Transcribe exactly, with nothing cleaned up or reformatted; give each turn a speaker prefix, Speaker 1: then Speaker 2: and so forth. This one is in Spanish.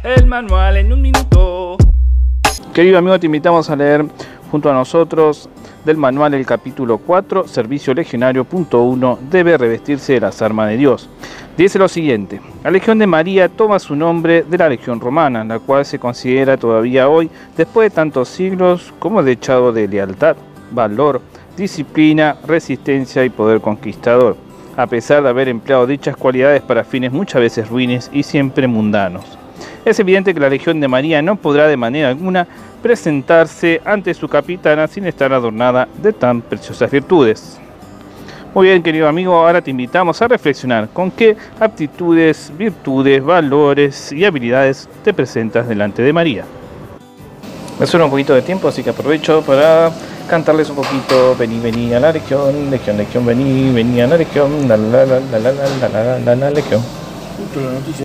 Speaker 1: El manual en un minuto. Querido amigo, te invitamos a leer junto a nosotros del manual el capítulo cuatro, Servicio Legionario, punto uno, debe revestirse de las armas de Dios. Dice lo siguiente: la Legión de María toma su nombre de la Legión Romana, la cual se considera todavía hoy, después de tantos siglos, como dechado de lealtad, valor, disciplina, resistencia y poder conquistador, a pesar de haber empleado dichas cualidades para fines muchas veces ruines y siempre mundanos. Es evidente que la Legión de María no podrá de manera alguna presentarse ante su capitana sin estar adornada de tan preciosas virtudes. Muy bien, querido amigo, ahora te invitamos a reflexionar con qué aptitudes, virtudes, valores y habilidades te presentas delante de María. Me suena un poquito de tiempo, así que aprovecho para cantarles un poquito. Vení, vení a la Legión, Legión, Legión, vení, vení a la Legión, la la la la la la la la la Legión.